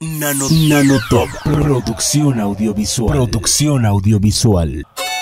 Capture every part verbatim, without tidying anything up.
Nano, Nanotop, producción audiovisual. Producción audiovisual.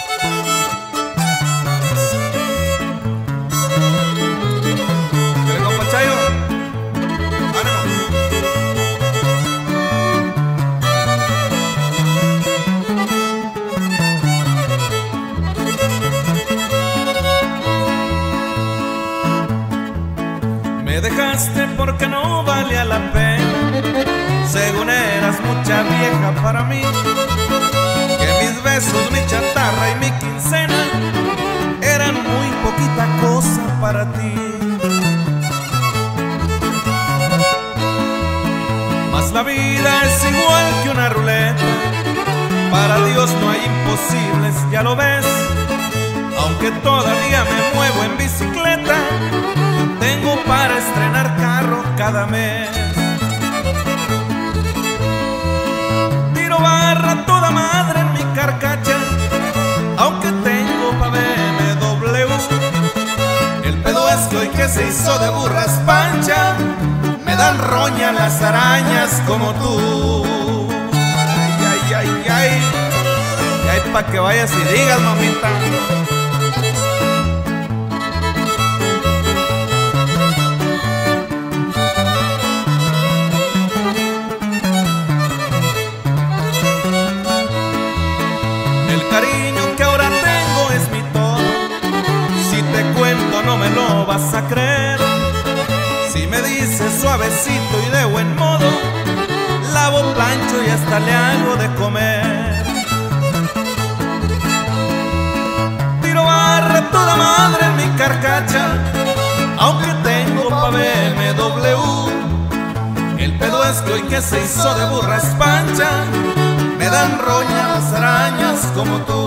Me dejaste porque no valía la pena, según eras mucha vieja para mí, que mis besos, mi chatarra y mi quincena eran muy poquita cosa para ti. Mas la vida es igual que una ruleta, para Dios no hay imposibles, ya lo ves. Aunque todavía me muevo en bicicleta, tengo para estrenar carro cada mes. Tiro barra toda madre en mi carcacha, aunque tengo pa' B M W. El pedo es que hoy que se hizo de burras pancha, me dan roña las arañas como tú. Ay, ay, ay, ay, y ay, pa' que vayas y digas, mamita. El cariño que ahora tengo es mi todo, si te cuento no me lo vas a creer. Si me dices suavecito y de buen modo, lavo, plancho y hasta le hago de comer. Tiro barra toda madre en mi carcacha, aunque tengo pa' B M W. El pedo es que hoy que se hizo de burras pancha, me dan roña las arañas como tú.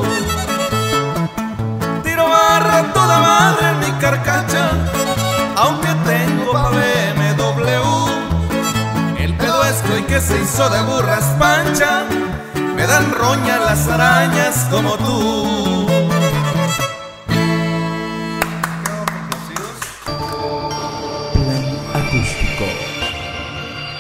Tiro barra toda madre en mi carcacha, aunque tengo pa' B M W. El pedo es que hoy que se hizo de burras pancha, me dan roña las arañas como tú.